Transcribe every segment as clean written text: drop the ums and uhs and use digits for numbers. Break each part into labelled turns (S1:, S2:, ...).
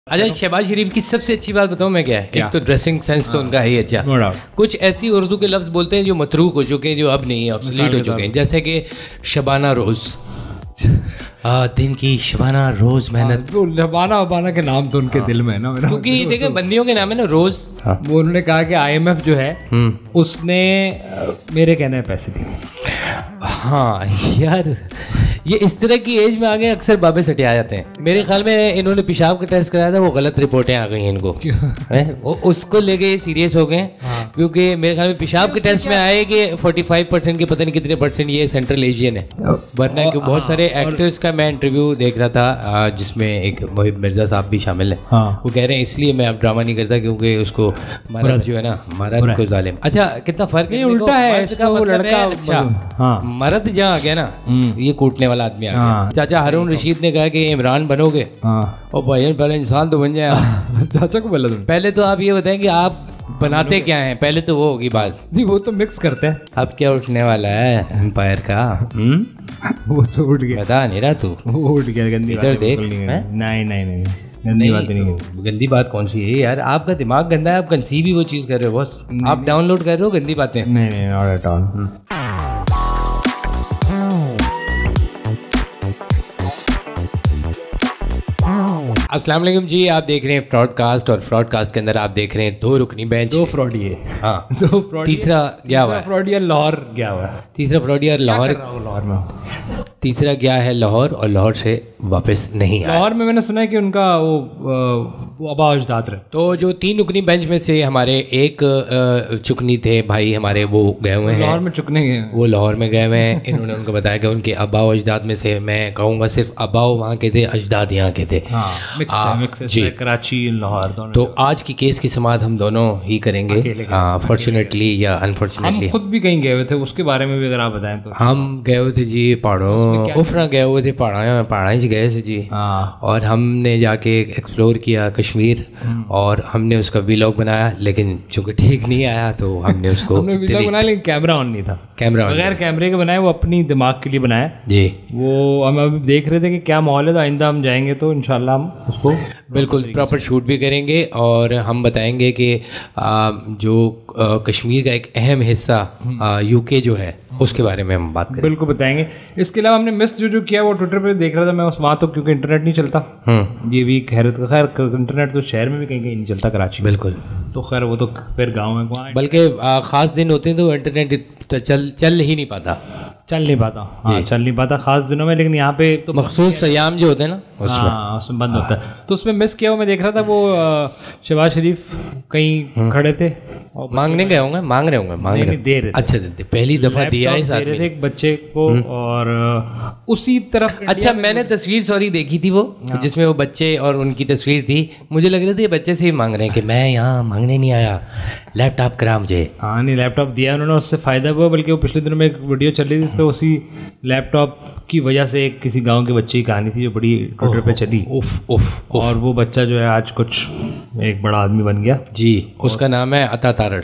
S1: अच्छा, शहबाज शरीफ की सबसे अच्छी बात बताऊं मैं क्या है? एक तो ड्रेसिंग सेंस तो उनका है ही अच्छा। कुछ ऐसी उर्दू के लफ्ज़ बोलते हैं जो मतरूक हो चुके हैं, जो अब नहीं है, ऑब्सोलीट हो चुके हैं, जैसे कि शबाना रोज़। दिन की शबाना रोज मेहनत।
S2: शबाना के नाम तो उनके दिल में है ना,
S1: क्योंकि देखें बंदियों के नाम है ना रोज।
S2: वो उन्होंने कहा कि IMF जो है उसने मेरे कहने में पैसे दिए।
S1: हाँ यार, ये इस तरह की एज में आ गए, अक्सर बाबे सटे आ जाते हैं। मेरे ख्याल में इन्होंने पेशाब का टेस्ट कराया था, वो गलत रिपोर्टें आ गई हैं इनको। वो उसको लेके ये सीरियस हो गए। क्योंकि मेरे ख्याल में पेशाब के टेस्ट में आए कि 45% के पता नहीं कितने % ये सेंट्रल एशियन है। वरना कि बहुत सारे एक्टर्स का मैं इंटरव्यू देख रहा था जिसमें एक मोहिब मिर्जा साहब भी शामिल है। वो कह रहे हैं इसलिए मैं अब ड्रामा नहीं करता क्योंकि उसको मर्द जो है ना, मर्द को जालिम। अच्छा, कितना फर्क है, उल्टा है इसका मतलब है। अच्छा, मर्द जहाँ आ गया ना, ये कूटने वाला आदमी आ गया। चाचा हारून रशीद ने कहा कि इमरान बनोगे और भाई पहले इंसान तो बन जाए।
S2: चाचा को बोला तुम?
S1: पहले तो आप ये बताएं कि आप बनाते क्या हैं, पहले तो वो होगी बात।
S2: नहीं, वो तो मिक्स करते हैं।
S1: अब क्या उठने वाला है एम्पायर का?
S2: वो तो उठ गया।
S1: बता नहीं रहा तू?
S2: वो उठ गया। गंदी
S1: इधर देख।
S2: नहीं गंदी बात नहीं।
S1: गंदी बात कौन सी है यार? आपका दिमाग गंदा है, आप कंसीव ही वो चीज़ कर रहे हो बॉस। आप डाउनलोड कर रहे हो गंदी बातें।
S2: नहीं नॉट एट ऑल।
S1: अस्सलाम वालेकुम जी, आप देख रहे हैं फ्रॉडकास्ट और फ्रॉडकास्ट के अंदर आप देख रहे हैं दो रुकनी बेंच।
S2: दो फ्रॉडी है।
S1: हाँ,
S2: दो फ्रॉडी।
S1: तीसरा गया हुआ है,
S2: फ्रॉडिया लाहौर गया हुआ है।
S1: तीसरा फ्रॉडिया लाहौर
S2: में।
S1: तीसरा गया है लाहौर और लाहौर से वापस नहीं आया।
S2: लाहौर में मैंने सुना है कि उनका वो आबा अजदाद रहे।
S1: तो जो तीन रुकनी बेंच में से हमारे एक चुकनी थे भाई हमारे, वो गए हुए हैं
S2: लाहौर में। चुकने गए, वो
S1: लाहौर में गए हुए हैं। इन्होंने उनको बताया कि उनके आबा अजदाद में से, मैं कहूँगा सिर्फ आबा वहाँ के थे, अजदाद यहाँ के थे।
S2: जी, कराची लाहौर दोनों।
S1: तो आज की केस की समाअत हम दोनों ही करेंगे, फॉर्चुनेटली या अनफॉर्चुनेटली।
S2: हम खुद भी कहीं गए हुए थे, उसके बारे में भी अगर आप बताएं तो।
S1: हम गए हुए थे जी पहाड़ों, उफरा गए हुए थे, पहाड़ा ही गए थे जी। और हमने जाके एक्सप्लोर किया कश्मीर और हमने उसका व्लॉग बनाया, लेकिन चूंकि ठीक नहीं आया तो हमने उसको
S2: व्लॉग बनाया, लेकिन कैमरा ऑन नहीं था।
S1: कैमरा
S2: बगैर कैमरे के बनाया, वो अपनी दिमाग के लिए बनाया
S1: जी।
S2: वो हम अभी देख रहे थे कि क्या माहौल है, तो आइंदा हम जाएंगे तो इंशाल्लाह हम उसको
S1: बिल्कुल प्रॉपर शूट भी करेंगे और हम बताएंगे कि जो कश्मीर का एक अहम हिस्सा UK जो है उसके बारे में हम बात करेंगे।
S2: बिल्कुल बताएंगे। इसके अलावा हमने मिस जो किया वो ट्विटर पे देख रहा था मैं उस वहाँ, तो क्योंकि इंटरनेट नहीं चलता, ये भी खैर इंटरनेट तो शहर में भी कहीं नहीं चलता, कराची।
S1: बिल्कुल।
S2: तो खैर वो तो फिर गाँव में,
S1: बल्कि ख़ास दिन होते हैं तो इंटरनेट चल ही नहीं पाता।
S2: चल नहीं पाता ख़ास दिनों में, लेकिन यहाँ पे तो
S1: मखसूस अयाम जो होते हैं ना उसमें
S2: बंद होता है। तो उसमें मिस किया, मैं देख रहा था वो शहबाज शरीफ कहीं खड़े थे,
S1: मांगने गए होंगे, मांग रहे होंगे, दे रहे। अच्छा, पहली दफ़ा दिया है साथ में
S2: एक बच्चे को और उसी तरफ।
S1: अच्छा, मैंने तस्वीर सॉरी देखी थी वो, जिसमें वो बच्चे और उनकी तस्वीर थी। मुझे लग रहा था ये बच्चे से ही मांग रहे हैं कि मैं यहाँ मांगने नहीं आया, लैपटॉप करा मुझे।
S2: हाँ, नहीं लैपटॉप दिया उन्होंने, उससे फ़ायदा हुआ। बल्कि वो पिछले दिनों में एक वीडियो चल रही थी, इस पर उसी लैपटॉप की वजह से एक किसी गांव के बच्चे की कहानी थी जो बड़ी ट्विटर पे चली।
S1: उफ।
S2: और वो बच्चा जो है आज कुछ एक बड़ा आदमी बन गया जी।
S1: उसका नाम है अता तारड़।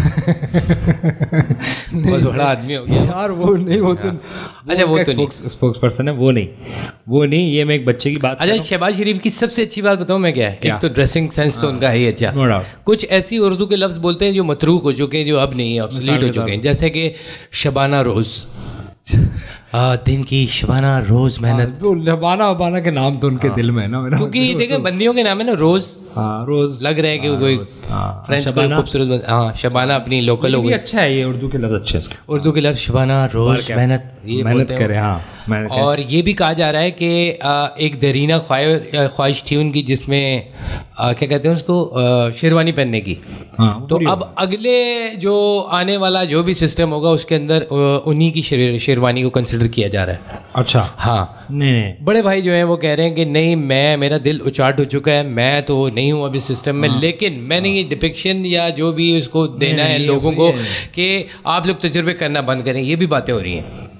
S1: बहुत बड़ा आदमी हो गया
S2: यार। वो नहीं, वो तो
S1: अच्छा, वो तो नहीं
S2: स्पोक्स पर्सन है, वो नहीं। ये मैं एक बच्चे की बात।
S1: अच्छा, शहबाज शरीफ की सबसे अच्छी बात बताऊं मैं क्या है? एक तो ड्रेसिंग सेंस तो उनका है ही अच्छा। कुछ ऐसी उर्दू के लफ्ज़ बोलते हैं जो मतरूक हो चुके हैं, जो अब नहीं है, ऑब्सोलीट हो चुके हैं, जैसे कि शबाना रोज़। दिन की शबाना रोज मेहनत।
S2: शबाना के नाम तो उनके दिल में है ना,
S1: क्योंकि देखें बंदियों के नाम है ना रोज।
S2: रोज
S1: लग रहा है कि कोई फ्रेंच खूबसूरत। शबाना अपनी लोकल हो गई।
S2: अच्छा है, ये उर्दू के लफ्ज़ अच्छे हैं।
S1: उर्दू के लफ्ज़ शबाना रोज
S2: मेहनत करे।
S1: और ये भी कहा जा रहा है कि एक दरीना ख्वाहिश थी उनकी, जिसमें क्या कहते हैं उसको, शेरवानी पहनने की। तो अब अगले जो आने वाला जो भी सिस्टम होगा उसके अंदर उन्हीं की शेरवानी को कंसिडर किया जा रहा है।
S2: अच्छा।
S1: हाँ,
S2: नहीं।
S1: बड़े भाई जो हैं वो कह रहे हैं कि नहीं, मेरा दिल उचाट हो चुका है, मैं तो नहीं हूँ अभी सिस्टम में। लेकिन मैंने ये डिपिक्शन या जो भी उसको देना है लोगों को कि आप लोग तजुर्बे करना बंद करें, ये भी बातें हो रही हैं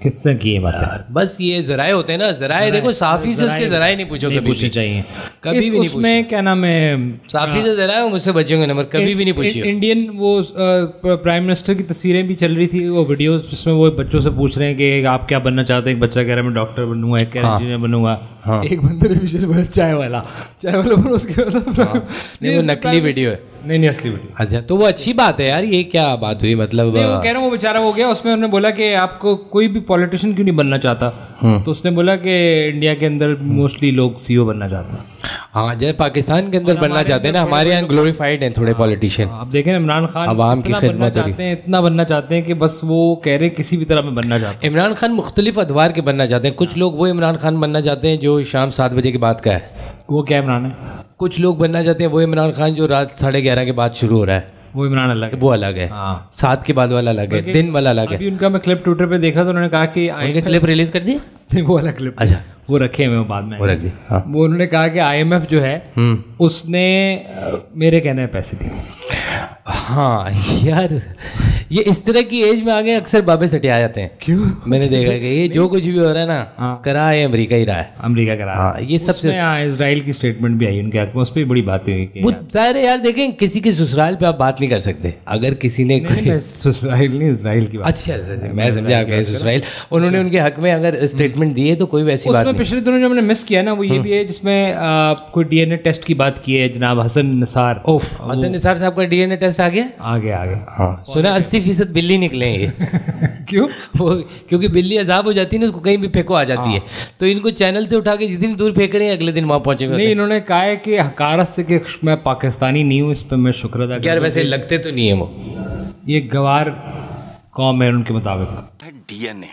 S2: किससे की बात है?
S1: बस ये जराए होते हैं ना, जराए देखो साफी से उसके जराए नहीं पूछो, कभी
S2: पूछने चाहिए,
S1: कभी भी नहीं पूछो।
S2: क्या नाम है,
S1: साफी से जराए मुझसे बचेंगे नंबर, कभी भी नहीं पूछिए।
S2: इंडियन वो प्राइम मिनिस्टर की तस्वीरें भी चल रही थी, वो वीडियोस जिसमें वो बच्चों से पूछ रहे हैं कि आप क्या बनना चाहते हैं। एक बच्चा कह रहा है मैं डॉक्टर बनूंगा, एक कह रहा है इंजीनियर बनूंगा। एक बंदे ने पीछे से बोला चाय वाला बोला, उसके
S1: नहीं वो नकली वीडियो है।
S2: नहीं असली वीडियो।
S1: अच्छा तो वो अच्छी बात है यार, ये क्या बात हुई मतलब?
S2: नहीं वो कह रहा हूँ, वो बेचारा हो गया, उसमें उन्होंने बोला कि आपको कोई भी पॉलिटिशियन क्यों नहीं बनना चाहता, तो उसने बोला कि इंडिया के अंदर मोस्टली लोग सीईओ बनना चाहते हैं।
S1: हाँ जैसे पाकिस्तान के अंदर बनना चाहते हैं ना, हमारे यहाँ ग्लोरीफाइड हैं थोड़े पॉलिटिशियन।
S2: आप देखें इमरान खान
S1: अवाम की खिदमत
S2: चाहते हैं, इतना बनना चाहते हैं कि बस वो कह रहे किसी भी तरह में बनना चाहते हैं।
S1: इमरान खान मुख्तलिफ अदवार के बनना चाहते हैं। कुछ लोग वो इमरान खान बनना चाहते हैं जो शाम 7 बजे के बाद का है,
S2: वो क्या इमरान है।
S1: कुछ लोग बनना चाहते हैं वो इमरान खान जो रात 11:30 के बाद शुरू हो रहा है,
S2: वो इमरान अलग है,
S1: वो अलग है। 7 के बाद वाला अलग है, दिन वाला अलग है।
S2: अभी उनका मैं क्लिप ट्विटर पे देखा तो उन्होंने कहा कि
S1: उनके क्लिप रिलीज कर दिए।
S2: नहीं वो वाला क्लिप,
S1: अच्छा
S2: वो रखे हुए बाद में
S1: वो रख दी। हाँ।
S2: वो उन्होंने कहा कि IMF जो है उसने मेरे कहने पे पैसे दिए।
S1: हाँ यार ये इस तरह की एज में आ गए अक्सर बाबे सटिया जाते हैं।
S2: क्यों?
S1: मैंने देखा कि ये जो कुछ भी हो रहा है ना, करा है अमेरिका ही रहा है,
S2: अमेरिका करा।
S1: हाँ ये सबसे
S2: इजराइल की स्टेटमेंट भी आई उनके हक में, उस पर बड़ी बातें हुई।
S1: वो सारे यार देखें, किसी के ससुराल पे आप बात नहीं कर सकते। अगर किसी ने
S2: ससुराल नहीं इजराइल की बात।
S1: अच्छा मैं समझा आपका ससुराल, उन्होंने उनके हक में अगर स्टेटमेंट दिए तो कोई वैसी बात नहीं।
S2: पिछले दिनों जो हमने मिस किया ना वो ये भी है जिसमें कोई DNA टेस्ट की बात की है जनाब हसन निसार।
S1: हसन निसार साहब का DNA टेस्ट आ गया। हाँ सुना 80% बिल्ली निकले ये।
S2: क्यों?
S1: वो क्योंकि बिल्ली अजाब हो जाती है ना, उसको कहीं भी फेंको आ जाती है, तो इनको चैनल से उठा के जितनी दूर फेंक रहे हैं अगले दिन वहां पहुंचेंगे।
S2: नहीं इन्होंने कहा है कि हकारत से कि मैं पाकिस्तानी नहीं हूँ, इस पर मैं शुक्र अदा
S1: यार वैसे लगते तो नहीं है वो,
S2: ये गवार कौम है उनके मुताबिक।
S3: DNA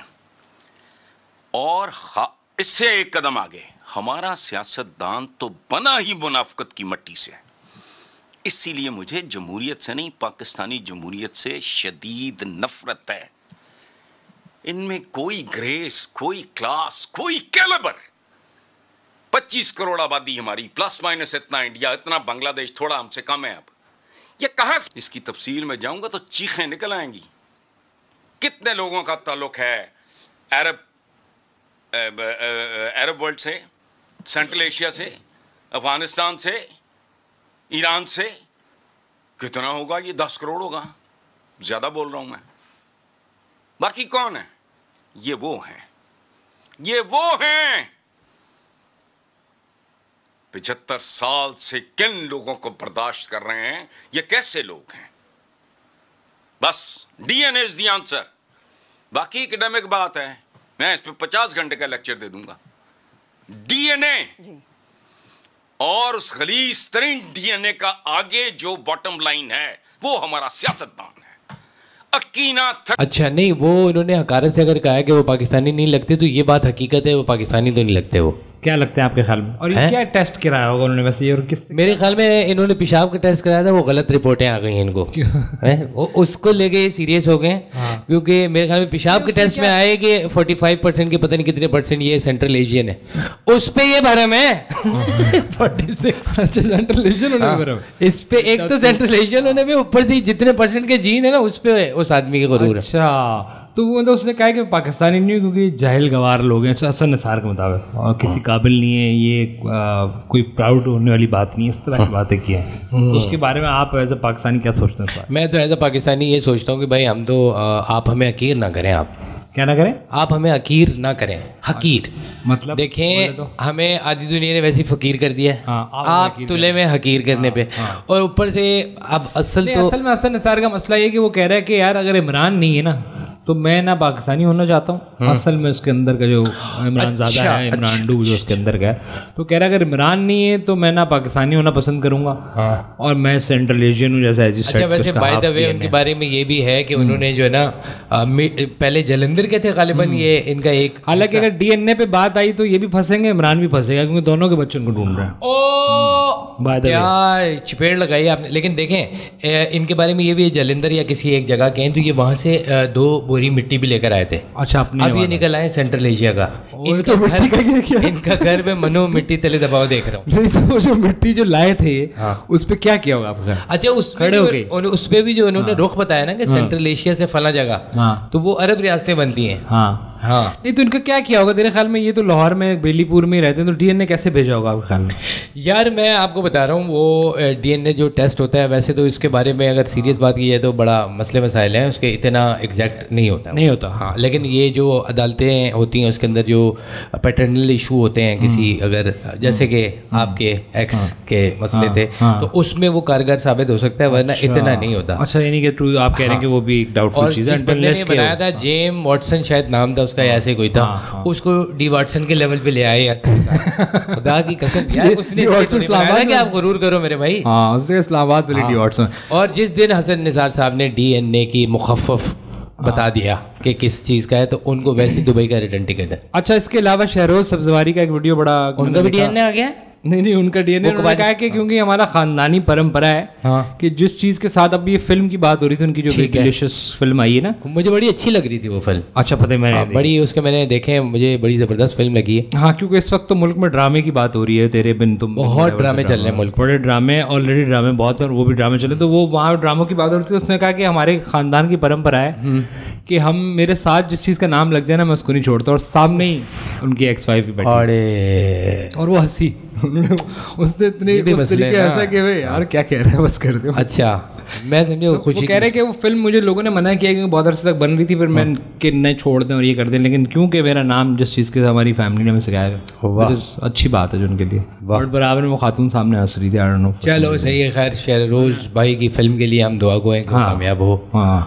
S3: और इससे एक कदम आगे हमारा सियासतदान तो बना ही मुनाफिकत की मट्टी से, इसीलिए मुझे जमहूरियत से नहीं पाकिस्तानी जमहूरियत से शदीद नफरत है। इनमें कोई ग्रेस, कोई क्लास, कोई कैलिबर। 25 करोड़ आबादी हमारी, प्लस माइनस इतना इंडिया, इतना बांग्लादेश, थोड़ा हमसे कम है। अब ये कहां से, इसकी तफसील में जाऊंगा तो चीखें निकल आएंगी। कितने लोगों का ताल्लुक है अरब वर्ल्ड से, सेंट्रल एशिया से, अफगानिस्तान से, ईरान से। कितना होगा ये? 10 करोड़ होगा, ज्यादा बोल रहा हूं मैं। बाकी कौन है? ये वो हैं 75 साल से किन लोगों को बर्दाश्त कर रहे हैं? ये कैसे लोग हैं? बस DNA इज द आंसर। बाकी एकेडमिक बात है, मैं इस पे 50 घंटे का लेक्चर दे दूंगा। DNA और उस खलीस तरीन DNA का आगे जो बॉटम लाइन है वो हमारा सियासतदान है। अकीना
S1: अच्छा नहीं, वो इन्होंने हकारत से अगर कहा है कि वो पाकिस्तानी नहीं लगते तो ये बात हकीकत है, वो पाकिस्तानी तो नहीं लगते। वो क्या लगता है आपके ख्याल में? और ये क्या टेस्ट कराया होगा उन्होंने वैसे? और किस मेरे ख्याल में इन्होंने पेशाब का टेस्ट कराया था, वो गलत रिपोर्टें आ गई इनको। वो उसको लेके सीरियस हो गए। क्योंकि मेरे ख्याल में पेशाब के टेस्ट में आए कि 45% के पता नहीं कितने % ये सेंट्रल एशियन है, उस पे ये भरम है। 46 सेंट्रल एशियन इस पे, एक तो सेंट्रल एशियन होने में ऊपर से जितने % के जीन है ना उस पे उस आदमी के गुरूर है।
S2: अच्छा तो वो मतलब उसने कहा कि पाकिस्तानी नहीं क्योंकि जाहिल गवार लोग हैं हसन निसार के मुताबिक, और किसी काबिल नहीं है, ये कोई प्राउड होने वाली बात नहीं है, इस तरह की बातें की हैं। तो उसके बारे में आप एज ए पाकिस्तानी क्या सोचते हैं?
S1: मैं तो एज ए पाकिस्तानी ये सोचता हूँ कि भाई हम तो आप हमें अकीर ना करें। आप
S2: क्या ना करें?
S1: आप हमें अकीर ना करें। हकीर मतलब देखें तो? हमें आधी दुनिया ने वैसे फकीर कर दिया है। आप तुले में हकीर करने पे, और ऊपर से अब असल में
S2: हसन निसार का मसला ये कि वो कह रहा है कि यार अगर इमरान नहीं है ना तो मैं ना पाकिस्तानी होना चाहता हूँ। असल में उसके अंदर का जो इमरान ज़्यादा है, इमरान डू जो उसके अंदर का है, तो कह रहा है अगर इमरान नहीं है तो मैं ना पाकिस्तानी होना पसंद करूंगा। और मैं सेंट्रल एशियन हूँ जैसा।
S1: अच्छा वैसे बाय द वे उनके बारे में ये भी है कि उन्होंने जो है ना पहले जलंधर के थे गालिबन, ये इनका एक,
S2: हालांकि अगर DNA पे बात आई तो ये भी फंसेंगे, इमरान भी फंसेगा, क्योंकि दोनों के बच्चों को ढूंढ रहे हैं।
S1: क्या चपेड़ लगाई आपने। लेकिन देखें इनके बारे में ये भी जलंधर या किसी एक जगह के हैं, तो ये वहां से 2 बोरी मिट्टी भी लेकर आए थे।
S2: अच्छा
S1: अब ये निकल आए सेंट्रल एशिया का। इनका घर में मनो मिट्टी तले दबाव देख रहा हूँ।
S2: तो जो मिट्टी जो लाए थे उस पे क्या किया होगा आपका?
S1: अच्छा उस पे भी जो उन्होंने रुख बताया ना कि सेंट्रल एशिया से फला जगह, तो वो अरब रियासतें बनती हैं। हाँ
S2: नहीं तो इनका क्या किया होगा तेरे ख्याल में? ये तो लाहौर में बेलीपुर में रहते हैं, तो डीएनए कैसे भेजा होगा आपके ख्याल में?
S1: यार मैं आपको बता रहा हूँ, वो डीएनए जो टेस्ट होता है, वैसे तो इसके बारे में अगर सीरियस बात की जाए तो बड़ा मसले मसाइल हैं, उसके इतना एग्जैक्ट नहीं होता। हाँ, लेकिन ये जो अदालतें होती हैं उसके अंदर जो पैटर्नल इशू होते हैं किसी, अगर जैसे कि आपके एक्स के मसले थे, तो उसमें वो कारगर साबित हो सकता है, वरना इतना नहीं होता।
S2: अच्छा, यानी कि ट्रू आप कह रहे हैं कि वो भी एक डाउटफुल चीज़ है।
S1: बंदे ने बनाया था जेम वाटसन, शायद नाम था उसका, ऐसे कोई था, उसको डी वाटसन के लेवल पे ले आए ऐसे। खुदा की कसम यार, उसने बनाया कि आप गुरूर करो मेरे भाई।
S2: हाँ, उसने इस्लामाबाद में डी वाटसन।
S1: और जिस दिन हसन निसार साहब ने डीएनए की मुखफ़फ़ बता दिया कि किस चीज़ का है, तो उनको वैसे दुबई का रिटर्न टिकट है।
S2: अच्छा, इसके अलावा शहरोज सब्जवारी का एक वीडियो बड़ा,
S1: उनका भी डीएनए आ गया?
S2: नहीं, उनका डीएनए उन्होंने कहा कि क्योंकि हमारा खानदानी परंपरा है।
S1: हाँ।
S2: कि जिस चीज़ के साथ अब ये फिल्म की बात हो रही थी, उनकी जो डिलीशियस फिल्म आई है ना,
S1: मुझे बड़ी अच्छी लग रही थी वो फिल्म।
S2: अच्छा, पता है मैंने
S1: बड़ी उसके मैंने देखे, मुझे बड़ी ज़बरदस्त फिल्म लगी है।
S2: हाँ, क्योंकि इस वक्त तो मुल्क में ड्रामे की बात हो रही है, तेरे बिन तुम,
S1: बहुत ड्रामे चल रहे हैं मुल्क,
S2: बड़े ड्रामे, ऑलरेडी ड्रामे बहुत है और वो भी ड्रामे चले, तो वो वहाँ ड्रामों की बात हो रही थी। उसने कहा कि हमारे खानदान की परंपरा है कि हम, मेरे साथ जिस चीज़ का नाम लग जाए ना, मैं उसको नहीं छोड़ता, और सामने ही उनकी एक्स वाइफ भी बैठी और वो हंसी, उसने इतनी उस तरीके ऐसा कि भाई यार क्या कह रहे हैं, बस कर दो।
S1: अच्छा, मैं समझे वो खुशी
S2: कह रहे कि वो फिल्म मुझे लोगों ने मना किया क्योंकि बहुत अर्से तक बन रही थी, फिर मैं कि नहीं छोड़ दें और ये कर दें, लेकिन क्योंकि मेरा नाम जिस चीज़ के हमारी फैमिली ने हमें सिखाया है, अच्छी बात है जो उनके लिए। और बराबर में वो खातून सामने हंस रही थी। आई डोंट नो,
S1: चलो सही है। खैर, शहरोज भाई की फिल्म के लिए हम दुआ गो हैं कि कामयाब हो।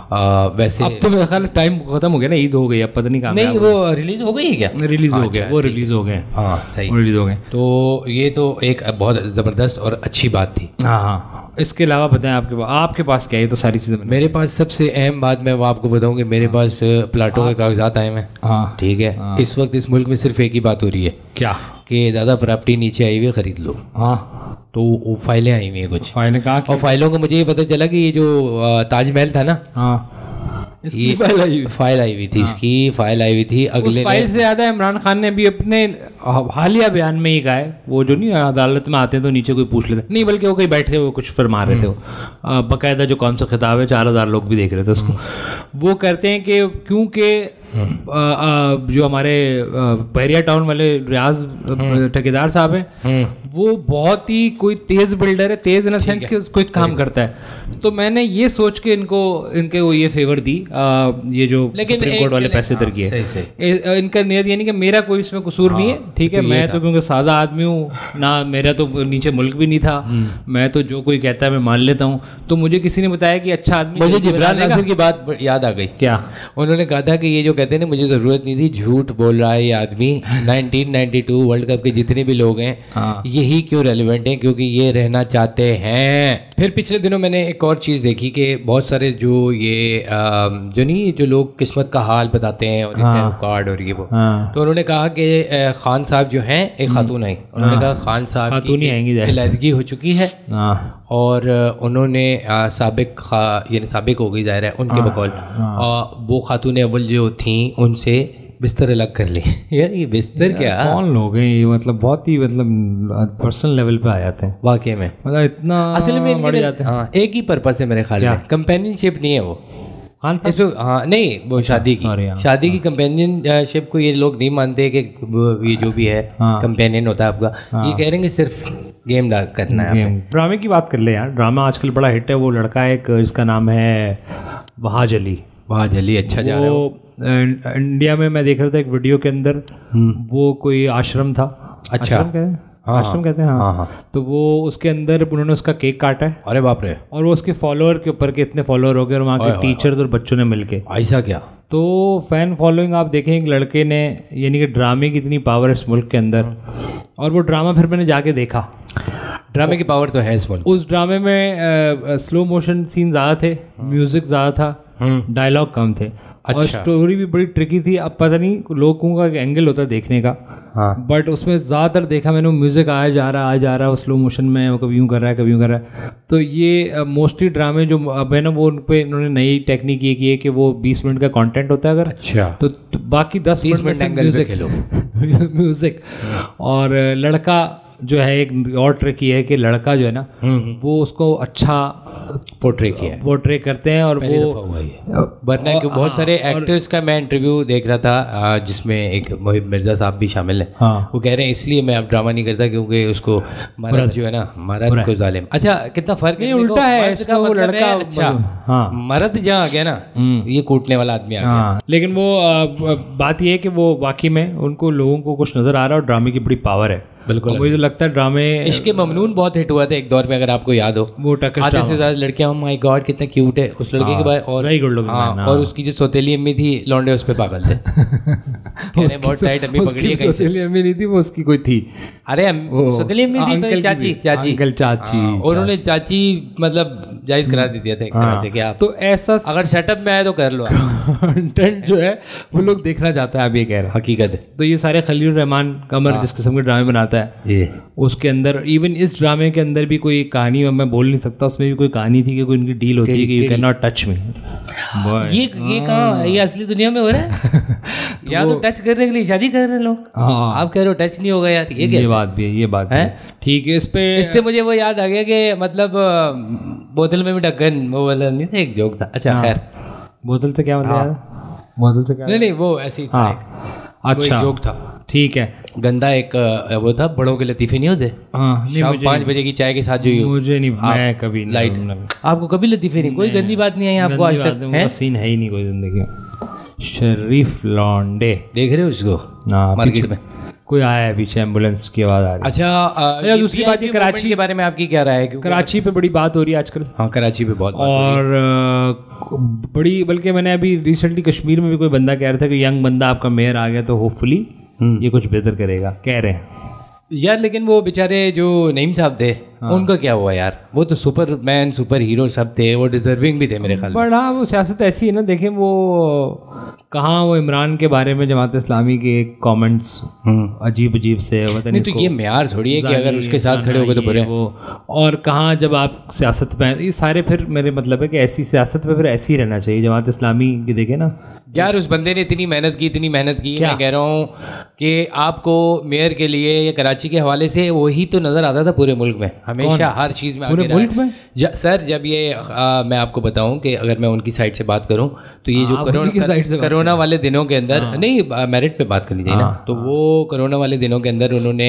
S1: वैसे
S2: अब तो मेरा ख्याल टाइम खत्म हो गया ना, ईद हो गई, अब पता नहीं कहाँ।
S1: नहीं, वो रिलीज हो गई है क्या?
S2: रिलीज हो गया, वो रिलीज हो गए।
S1: हाँ सही,
S2: रिलीज हो गए।
S1: तो ये तो एक बहुत ज़बरदस्त और अच्छी बात थी।
S2: हाँ, इसके अलावा बताएं आपके पास क्या है? तो सारी चीज़ें
S1: मेरे पास सबसे अहम बात मैं वो आपको बताऊं कि मेरे पास प्लाटों के कागजात आए हैं।
S2: हाँ,
S1: ठीक है। इस वक्त इस मुल्क में सिर्फ एक ही बात हो रही है,
S2: क्या?
S1: कि दादा प्रॉपर्टी नीचे आई हुई है, खरीद लो।
S2: हाँ,
S1: तो वो फाइलें आई हुई हैं कुछ,
S2: फाइलें कहाँ?
S1: और फाइलों का मुझे ये पता चला कि ये जो ताजमहल था ना,
S2: हाँ,
S1: ये फाइल आई हुई थी, इसकी फाइल आई हुई थी।
S2: उस फाइल से ज़्यादा इमरान खान ने भी अपने हालिया बयान में ही कहा है, वो जो नहीं अदालत में आते हैं तो नीचे कोई पूछ लेते नहीं, बल्कि वो कहीं बैठे हुए कुछ फरमा रहे थे, वो बाकायदा जो कौन सा खिताब है, 4000 लोग भी देख रहे थे उसको। वो कहते हैं कि क्योंकि जो हमारे बहरिया टाउन वाले रियाज ठेकेदार साहब हैं, वो बहुत ही कोई तेज बिल्डर है, तेज इन सेंस कि कोई काम करता है, तो मैंने ये सोच के इनके वो ये फेवर दी, ये जो सुप्रीम कोर्ट वाले पैसे दर किए, इनका नियत यानी कि मेरा कोई इसमें कसूर नहीं है। ठीक है, मैं तो क्योंकि सादा आदमी हूँ ना, मेरा तो नीचे मुल्क भी नहीं था, मैं तो जो कोई कहता है मैं मान लेता हूँ। तो मुझे किसी ने बताया कि अच्छा आदमी,
S1: मुझे जिब्रान नासिर की बात याद आ गई।
S2: क्या?
S1: उन्होंने कहा था कि ये जो कहते हैं ना, मुझे जरूरत नहीं थी, झूठ बोल रहा है ये आदमी। 1992 वर्ल्ड कप के जितने भी लोग हैं, यही क्यों रेलिवेंट हैं? क्योंकि ये रहना चाहते हैं। फिर पिछले दिनों मैंने एक और चीज़ देखी कि बहुत सारे जो ये जो नहीं, जो लोग किस्मत का हाल बताते हैं और कार्ड और ये वो, तो उन्होंने कहा कि खान साहब जो हैं, एक खातून आई, उन्होंने कहा खान साहब की इलादगी हो चुकी है, और उन्होंने साबिक हो गई, जाहिर है उनके बकौल, वो खातून अव्वल जो थी उनसे बिस्तर अलग कर ली। यार ये बिस्तर क्या,
S2: कौन लोग हैं ये? मतलब बहुत ही मतलब पर्सनल लेवल पे आ जाते हैं
S1: वाकई में,
S2: मतलब इतना
S1: असल में बढ़ जाते हैं। हाँ, एक ही पर्पस है मेरे ख्याल में, कंपेनियनशिप नहीं है वो। हाँ नहीं, वो शादी की कंपेनियनशिप को ये लोग नहीं मानते कि ये जो भी है कंपेनियन होता है आपका, ये कह रहे हैं सिर्फ गेम करना है।
S2: ड्रामे की बात कर ले यार, ड्रामा आजकल बड़ा हिट है। वो लड़का एक, जिसका नाम है वहाज अली, अच्छा जा रहा है। इंडिया में मैं देख रहा था एक वीडियो के अंदर, वो कोई आश्रम था, अच्छा आश्रम कहते हैं, हाँ। तो वो उसके अंदर उन्होंने उसका केक काटा है,
S1: अरे बाप रे,
S2: और वो उसके फॉलोअर के ऊपर के इतने फॉलोअर हो गए, और वहाँ के टीचर्स और बच्चों ने मिलके,
S1: ऐसा क्या?
S2: तो फैन फॉलोइंग आप देखें, एक लड़के ने, यानी कि ड्रामे की इतनी पावर है इस मुल्क के अंदर, और वो ड्रामा फिर मैंने जाके देखा,
S1: ड्रामे की पावर तो है इस मुल्क।
S2: उस ड्रामे में स्लो मोशन सीन ज़्यादा थे, म्यूजिक ज़्यादा था, डायलॉग कम थे, अच्छा। और स्टोरी भी बड़ी ट्रिकी थी। अब पता नहीं लोगों का एक एंगल होता है देखने का, बट उसमें ज़्यादातर देखा मैंने म्यूज़िक आया जा रहा है स्लो मोशन में, वो कभी यूँ कर रहा है कभी यूँ कर रहा है। तो ये मोस्टली ड्रामे जो अब है ना, वो उन पर इन्होंने नई टेक्निक ये की है कि वो 20 मिनट का कंटेंट होता है अगर, अच्छा, तो बाकी 10 मिनट म्यूज़िक और लड़का जो है एक और ट्रिक ये है कि लड़का जो है ना वो उसको अच्छा
S1: पोर्ट्रे किया है,
S2: पोर्ट्रे करते हैं और
S1: पहली
S2: वो
S1: दफा हुआ है। वरना कि बहुत सारे एक्टर्स का मैं इंटरव्यू देख रहा था जिसमें एक मोहिब मिर्जा साहब भी शामिल हैं।
S2: हाँ।
S1: वो कह रहे हैं इसलिए मैं अब ड्रामा नहीं करता क्योंकि उसको मर्द जो है ना, मर्द को जालिम। अच्छा कितना फर्क है,
S2: उल्टा है इसका, वो
S1: मतलब
S2: लड़का
S1: अच्छा
S2: हाँ
S1: मर्द जहाँ आ गया ना ये कूटने वाला आदमी आ गया।
S2: हाँ, लेकिन वो बात ये है कि वो वाकई में उनको लोगों को कुछ नजर आ रहा है और ड्रामे की बड़ी पावर है।
S1: बिल्कुल
S2: मुझे तो लगता है ड्रामे
S1: इश्क ममनून बहुत हिट हुआ था एक दौर में, अगर आपको याद हो।
S2: वो
S1: आधे से ज्यादा लड़कियां oh माय गॉड कितना क्यूट है उस लड़के के बाद, और
S2: वेरी गुड लुकिंग
S1: हाँ, और उसकी जो सौतेली अम्मी थी लौंडे उस पे पागल थे। कहने बहुत टाइट अम्मी पकड़ी है,
S2: सौतेली अम्मी नहीं थी वो, उसकी कोई थी।
S1: अरे सौतेली अम्मी थी, चाची चाची
S2: अंकल चाची,
S1: उन्होंने चाची मतलब जायज करा दी दिया था एक तरह से कि आप
S2: तो ऐसा
S1: अगर सेटअप में आए तो कर लो।
S2: कंटेंट जो है वो लोग देखना चाहता है, आप ये कह रहे हैं।
S1: हकीकत है।
S2: तो ये सारे खलील रहमान कमर जिस किस्म के ड्रामे बनाता है उसके अंदर, इवन इस ड्रामे के अंदर भी कोई कहानी मैं बोल नहीं सकता, उसमें भी कोई कहानी थी कि कोई उनकी डील होती है कि you can not touch me.
S1: ये कहाँ, ये असली दुनिया में हो रहा है? या तो टच करने के लिए शादी कर रहे हैं लोग, आप कह रहे हो टच नहीं होगा यार, ये
S2: बात भी है, ये बात है ठीक है। इस पे
S1: इससे मुझे वो याद आ गया कि मतलब बोतल में भी ढक्कन, वो वाला नहीं था, एक जोक था। अच्छा खैर
S2: बोतल से क्या मतलब यार, बोतल से क्या
S1: नहीं वो ऐसे ही था, अच्छा जोक था ठीक है। गंदा एक वो था, बड़ों के लतीफे नहीं होते, शाम 5 बजे की चाय के साथ जो
S2: मुझे नहीं, मैं कभी
S1: लाइट, आपको कभी लतीफे नहीं, कोई गंदी बात नहीं आई आपको आज तक?
S2: सीन है ही नहीं कोई जिंदगी में। शरीफ लौंडे
S1: देख रहे हो उसको मार्केट में,
S2: कोई आया है पीछे, एम्बुलेंस की आवाज आ रही है।
S1: अच्छा दूसरी बात, ये कराची के बारे में आपकी क्या राय है?
S2: कराची पे बड़ी बात हो रही है आजकल।
S1: हाँ कराची पे बहुत बात
S2: और बड़ी, बल्कि मैंने अभी रिसेंटली कश्मीर में भी कोई बंदा कह रहा था कि यंग बंदा आपका मेयर आ गया तो होपफुली ये कुछ बेहतर करेगा, कह रहे हैं
S1: यार। लेकिन वो बेचारे जो नईम साहब थे उनका क्या हुआ यार? वो तो सुपरमैन सुपर हीरो सब थे, वो डिजर्विंग भी थे मेरे ख्याल में।
S2: बट हाँ वो सियासत ऐसी है ना, देखें वो कहाँ वो इमरान के बारे में जमात इस्लामी के कमेंट्स अजीब अजीब से,
S1: नहीं तो ये म्यार थोड़ी है कि अगर उसके साथ खड़े हो गए तो बुरे
S2: वो, और कहाँ जब आप सियासत में, ये सारे फिर मेरे मतलब है कि ऐसी सियासत में फिर ऐसे ही रहना चाहिए। जमात इस्लामी की देखे ना
S1: यार, उस बंदे ने इतनी मेहनत की, मैं कह रहा हूँ कि आपको मेयर के लिए या कराची के हवाले से वही तो नजर आता था पूरे मुल्क में, हमेशा हर चीज़ में
S2: पूरे मुल्क में।
S1: सर जब ये मैं आपको बताऊं कि अगर मैं उनकी साइड से बात करूं तो ये जो कोरोना वाले दिनों के अंदर, नहीं मेरिट पे बात करनी चाहिए ना, तो वो कोरोना वाले दिनों के अंदर उन्होंने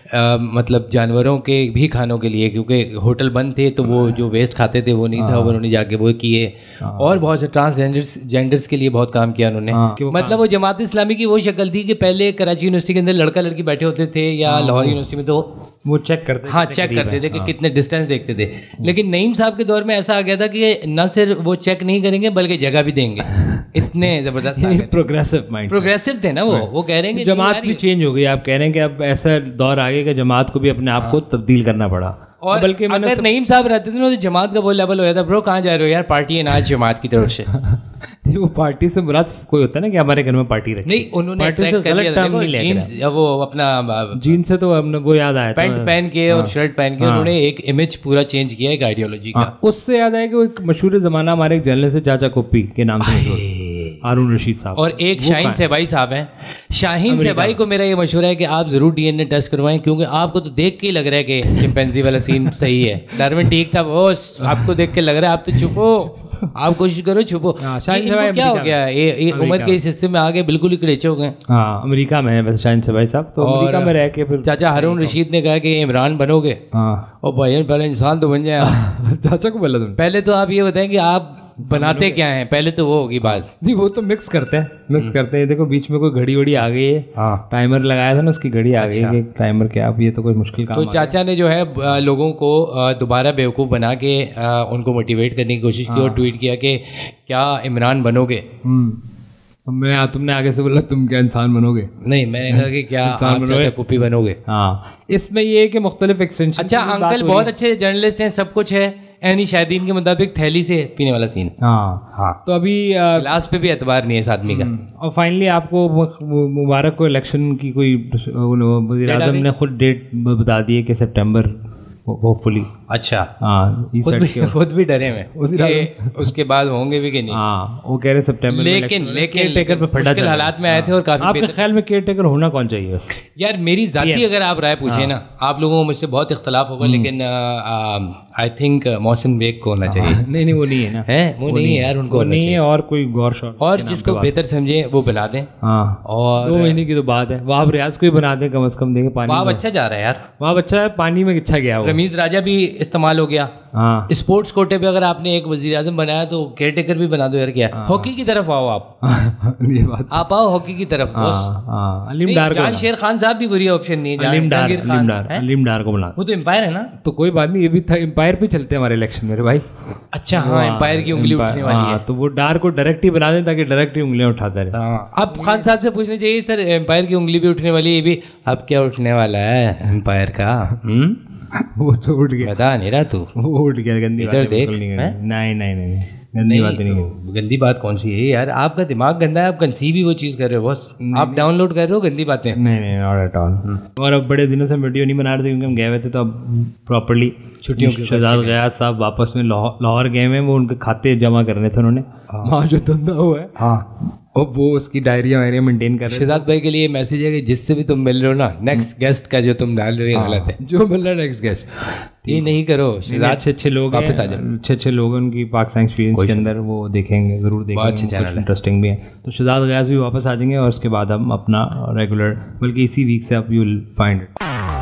S1: मतलब जानवरों के भी खानों के लिए, क्योंकि होटल बंद थे तो वो जो वेस्ट खाते थे वो नहीं था, उन्होंने जाके वो किए, और बहुत से ट्रांसजेंडर्स के लिए बहुत काम किया उन्होंने। मतलब वो जमात इस्लामी की वो शक्ल थी कि पहले कराची यूनिवर्सिटी के अंदर लड़का लड़की बैठे होते थे या लाहौर यूनिवर्सिटी में, तो
S2: वो चेक करते थे,
S1: हाँ चेक करते थे कि कितने डिस्टेंस देखते थे। लेकिन नईम साहब के दौर में ऐसा आ गया था कि न सिर्फ वो चेक नहीं करेंगे बल्कि जगह भी देंगे, इतने जबरदस्त प्रोग्रेसिव थे ना वो कह रहे हैं
S2: जमात भी चेंज हो गई। आप कह रहे हैं कि अब ऐसा दौर आ गया कि जमात को भी अपने आप को तब्दील करना पड़ा।
S1: और बल्कि अगर नईम साहब रहते थे ना तो जमात का वो लेवल हो जाता, ब्रो कहाँ जा रहे हो यार, पार्टी है ना आज जमात की तरफ से।
S2: वो पार्टी से मुराद कोई होता है ना कि हमारे घर में पार्टी रखी,
S1: नहीं उन्होंने अट्रैक्ट कर लिया था, वो अपना
S2: जीन से तो हमने वो याद आया,
S1: पैंट पहन के और शर्ट पहन के उन्होंने एक इमेज पूरा चेंज किया एक आइडियोलॉजी का।
S2: उससे याद आया कि वो एक मशहूर जमाना हमारे एक जर्नलिस्ट है चाचा कुप्पी के नाम से, हारून रशीद साहब,
S1: और एक शाहीन सेबाई साहब हैं। शाहीन सेबाई को मेरा ये मशवरा है कि आप जरूर डीएनए टेस्ट करवाएं, क्योंकि आपको तो देख के ही लग रहा है कि चिंपैंजी वाला सीन सही है, डार्विन ठीक था बॉस, आपको देख के लग रहा है, आप तो चुपो, आप कोशिश करो छुपो। क्या हो गया, ये उम्र के इस हिस्से में आगे बिल्कुल ही कड़ेचे हो गए।
S2: हाँ अमेरिका में है वैसे शाहीन सेबाई साहब, तो अमेरिका में रह के फिर
S1: चाचा हारून रशीद ने कहा कि इमरान बनोगे, और भाई पहले इंसान तो बन जाए।
S2: चाचा को बोला,
S1: पहले तो आप ये बताएं कि आप बनाते क्या हैं, पहले तो वो होगी बात।
S2: नहीं वो तो मिक्स करते हैं, देखो बीच में कोई घड़ी वड़ी आ गई है, टाइमर लगाया था ना, उसकी घड़ी आ गई है, टाइमर क्या, अब ये तो कोई मुश्किल काम।
S1: तो चाचा ने जो है लोगों को दोबारा बेवकूफ़ बना के उनको मोटिवेट करने की कोशिश की और ट्वीट किया कि क्या इमरान बनोगे।
S2: तुमने आगे से बोला तुम क्या इंसान बनोगे,
S1: नहीं मैंने कहा कि क्या चाचा कुप्पी बनोगे।
S2: हाँ इसमें ये है कि मुख्तलिफ एक्सटेंशन।
S1: अच्छा अंकल बहुत अच्छे जर्नलिस्ट हैं, सब कुछ है, एनी शायदीन के मुताबिक थैली से पीने वाला सीन।
S2: हाँ तो अभी
S1: गिलास पे भी एतबार नहीं है इस आदमी का।
S2: और फाइनली आपको मुबारक को इलेक्शन की कोई वज़ीर आज़म ने खुद डेट बता दी है कि सितंबर होपफुली।
S1: अच्छा
S2: हाँ,
S1: खुद भी डरे हुए उसके बाद होंगे भी कि नहीं।
S2: हाँ, वो कह रहे सितंबर में,
S1: लेकिन
S2: केयरटेकर पे फटा
S1: मुश्किल हालात में आए थे और काफी।
S2: आपके ख्याल में केयरटेकर होना कौन चाहिए वैसे?
S1: यार मेरी जाती अगर आप राय पूछे ना, आप लोगों को मुझसे बहुत इख्तलाफ होगा, लेकिन आई थिंक मोहसिन बेग को होना चाहिए।
S2: नहीं वो नहीं है ना,
S1: है वो नहीं है यार, उनको
S2: नहीं है। और कोई गौर शौर
S1: और जिसको बेहतर समझे वो बना दें।
S2: हाँ,
S1: और
S2: 2 महीने की तो बात है। वहाब रियाज को ही बना दें कम से कम, देंगे पानी।
S1: वहाब अच्छा जा रहा है यार,
S2: वहाब अच्छा है, पानी में अच्छा गया।
S1: रमीज राजा भी इस्तेमाल हो गया।
S2: हाँ,
S1: स्पोर्ट्स कोटे पे अगर आपने एक वजीर आजम बनाया तो केयरटेकर भी बना दो यार। क्या हॉकी की तरफ आओ आप। ये बात आप आओ हॉकी की तरफ।
S2: अलीम डार को,
S1: जान शेर खान साहब भी बुरी ऑप्शन नहीं है।
S2: अलीम डार को बना,
S1: वो तो एम्पायर है ना।
S2: तो कोई बात नहीं, ये भी था एम्पायर पे चलते हैं हमारे इलेक्शन मेरे भाई।
S1: अच्छा हाँ, एम्पायर की उंगली उठने वाली है,
S2: तो वो डार को डायरेक्ट ही बना दें ताकि डायरेक्ट ही उंगलियां उठाता रहे।
S1: अब खान साहब से पूछना चाहिए, सर एम्पायर की उंगली भी उठने वाली है, ये भी अब क्या उठने वाला है एम्पायर का?
S2: वो तो उठ गया,
S1: बता नहीं रहा तू।
S2: वो उठ गया। गंदी
S1: इधर देख।
S2: नहीं गंदी बात नहीं।
S1: गंदी बात कौन सी है यार? आपका दिमाग गंदा है, आप कंसीव ही वो चीज़ कर रहे हो बस, आप डाउनलोड कर रहे हो गंदी बातें।
S2: नहीं नॉट एट ऑल। और अब बड़े दिनों से वीडियो नहीं बना रहे थे क्योंकि हम गए हुए थे, तो अब प्रॉपर्ली
S1: छुट्टियों के
S2: शहजाद गयास साहब वापस में लाहौर गए हुए, वो उनके खाते जमा करने थे उन्होंने, वहाँ जो धंधा हुआ है। हाँ, और वो उसकी डायरिया वायरिया मेंटेन कर रहे हैं।
S1: शहजाद भाई के लिए मैसेज है कि जिससे भी तुम मिल रहे हो ना, नेक्स्ट गेस्ट का जो तुम डाल रहे हो गलत है। जो मिल रहा है नेक्स्ट गेस्ट, ये नहीं करो। शहजाद
S2: अच्छे लोग वापस आ जाए, अच्छे लोग हैं उनकी पाकिस्तान एक्सपीरियंस के अंदर, वो देखेंगे जरूर, देखेंगे।
S1: बहुत अच्छे चैनल,
S2: इंटरेस्टिंग भी है। तो शहजाद गयास भी वापस आ जाएंगे और उसके बाद हम अपना रेगुलर, बल्कि इसी वीक से आप यू विल फाइंड इट।